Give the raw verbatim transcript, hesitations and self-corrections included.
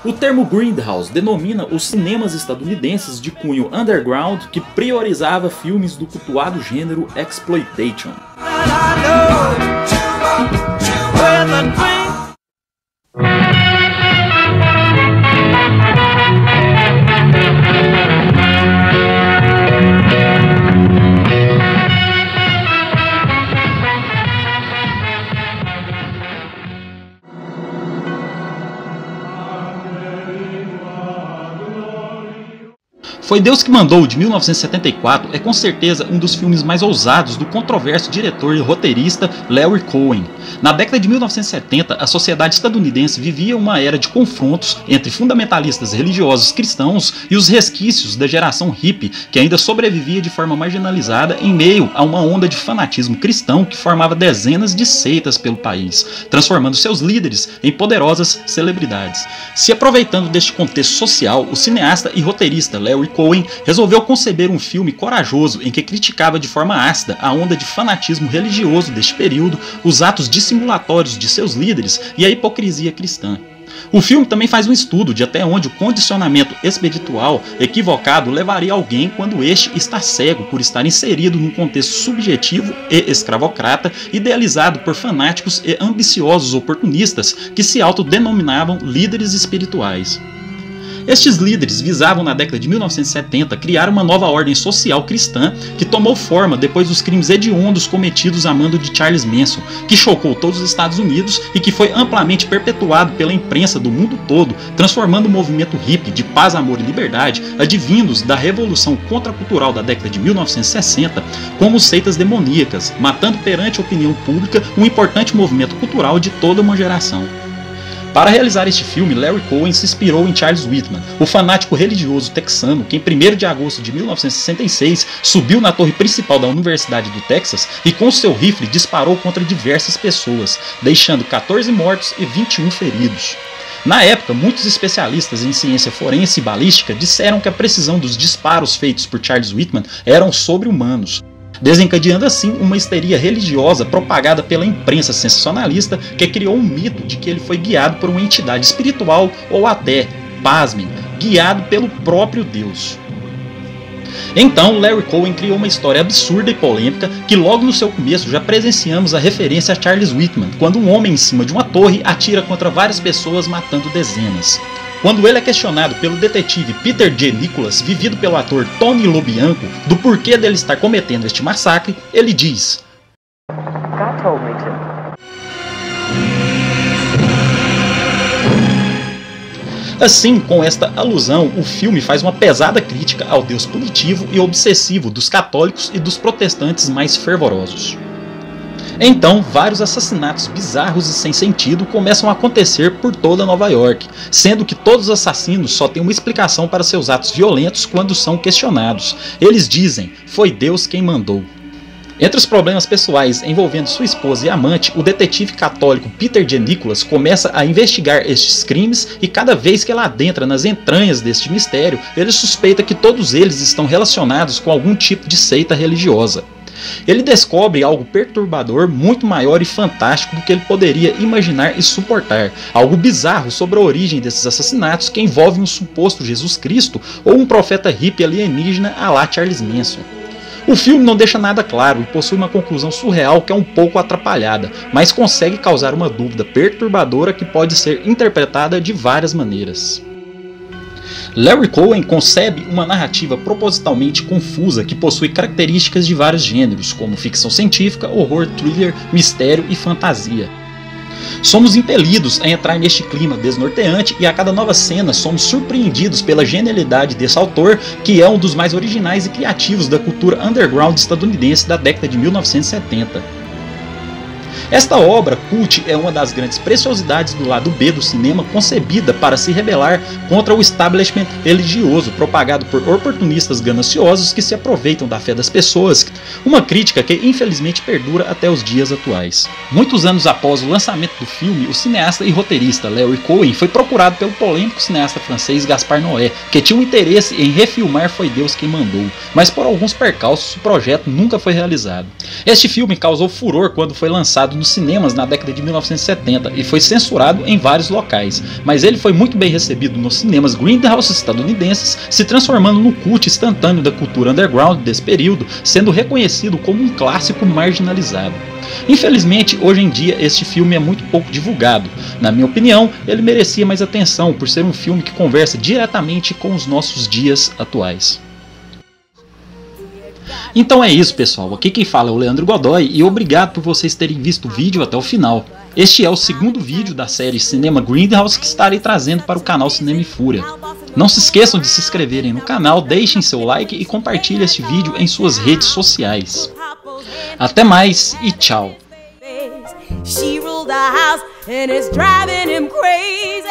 O termo Grindhouse denomina os cinemas estadunidenses de cunho underground que priorizava filmes do cultuado gênero exploitation. Foi Deus que Mandou, de mil novecentos e setenta e quatro, é com certeza um dos filmes mais ousados do controverso diretor e roteirista Larry Cohen. Na década de mil novecentos e setenta, a sociedade estadunidense vivia uma era de confrontos entre fundamentalistas religiosos cristãos e os resquícios da geração hippie, que ainda sobrevivia de forma marginalizada em meio a uma onda de fanatismo cristão que formava dezenas de seitas pelo país, transformando seus líderes em poderosas celebridades. Se aproveitando deste contexto social, o cineasta e roteirista Larry Cohen resolveu conceber um filme corajoso em que criticava de forma ácida a onda de fanatismo religioso deste período, os atos dissimulatórios de seus líderes e a hipocrisia cristã. O filme também faz um estudo de até onde o condicionamento espiritual equivocado levaria alguém quando este está cego por estar inserido num contexto subjetivo e escravocrata idealizado por fanáticos e ambiciosos oportunistas que se autodenominavam líderes espirituais. Estes líderes visavam na década de mil novecentos e setenta criar uma nova ordem social cristã que tomou forma depois dos crimes hediondos cometidos a mando de Charles Manson, que chocou todos os Estados Unidos e que foi amplamente perpetuado pela imprensa do mundo todo, transformando o movimento hippie de paz, amor e liberdade, advindos da revolução contracultural da década de mil novecentos e sessenta, como seitas demoníacas, matando perante a opinião pública um importante movimento cultural de toda uma geração. Para realizar este filme, Larry Cohen se inspirou em Charles Whitman, o fanático religioso texano que em primeiro de agosto de mil novecentos e sessenta e seis subiu na torre principal da Universidade do Texas e com seu rifle disparou contra diversas pessoas, deixando quatorze mortos e vinte e um feridos. Na época, muitos especialistas em ciência forense e balística disseram que a precisão dos disparos feitos por Charles Whitman eram sobre-humanos, desencadeando assim uma histeria religiosa propagada pela imprensa sensacionalista que criou um mito de que ele foi guiado por uma entidade espiritual ou até, pasmem, guiado pelo próprio Deus. Então, Larry Cohen criou uma história absurda e polêmica que logo no seu começo já presenciamos a referência a Charles Whitman, quando um homem em cima de uma torre atira contra várias pessoas matando dezenas. Quando ele é questionado pelo detetive Peter J. Nicholas, vivido pelo ator Tony LoBianco, do porquê dele estar cometendo este massacre, ele diz: God told me to. Assim, com esta alusão, o filme faz uma pesada crítica ao Deus punitivo e obsessivo dos católicos e dos protestantes mais fervorosos. Então, vários assassinatos bizarros e sem sentido começam a acontecer por toda Nova York, sendo que todos os assassinos só têm uma explicação para seus atos violentos quando são questionados. Eles dizem: foi Deus quem mandou. Entre os problemas pessoais envolvendo sua esposa e amante, o detetive católico Peter J. Nicholas começa a investigar estes crimes e cada vez que ela adentra nas entranhas deste mistério, ele suspeita que todos eles estão relacionados com algum tipo de seita religiosa. Ele descobre algo perturbador, muito maior e fantástico do que ele poderia imaginar e suportar. Algo bizarro sobre a origem desses assassinatos que envolve um suposto Jesus Cristo ou um profeta hippie alienígena à la Charles Manson. O filme não deixa nada claro e possui uma conclusão surreal que é um pouco atrapalhada, mas consegue causar uma dúvida perturbadora que pode ser interpretada de várias maneiras. Larry Cohen concebe uma narrativa propositalmente confusa que possui características de vários gêneros, como ficção científica, horror, thriller, mistério e fantasia. Somos impelidos a entrar neste clima desnorteante e a cada nova cena somos surpreendidos pela genialidade desse autor, que é um dos mais originais e criativos da cultura underground estadunidense da década de mil novecentos e setenta. Esta obra cult é uma das grandes preciosidades do lado B do cinema, concebida para se rebelar contra o establishment religioso propagado por oportunistas gananciosos que se aproveitam da fé das pessoas, uma crítica que infelizmente perdura até os dias atuais. Muitos anos após o lançamento do filme, o cineasta e roteirista Larry Cohen foi procurado pelo polêmico cineasta francês Gaspar Noé, que tinha um interesse em refilmar Foi Deus Quem Mandou, mas por alguns percalços o projeto nunca foi realizado. Este filme causou furor quando foi lançado nos cinemas na década de mil novecentos e setenta e foi censurado em vários locais, mas ele foi muito bem recebido nos cinemas grindhouse estadunidenses, se transformando no culto instantâneo da cultura underground desse período, sendo reconhecido como um clássico marginalizado. Infelizmente, hoje em dia este filme é muito pouco divulgado. Na minha opinião, ele merecia mais atenção por ser um filme que conversa diretamente com os nossos dias atuais. Então é isso, pessoal, aqui quem fala é o Leandro Godoy e obrigado por vocês terem visto o vídeo até o final. Este é o segundo vídeo da série Cinema Grindhouse que estarei trazendo para o canal Cinema e Fúria. Não se esqueçam de se inscreverem no canal, deixem seu like e compartilhem este vídeo em suas redes sociais. Até mais e tchau! She ruled the house and it's driving him crazy.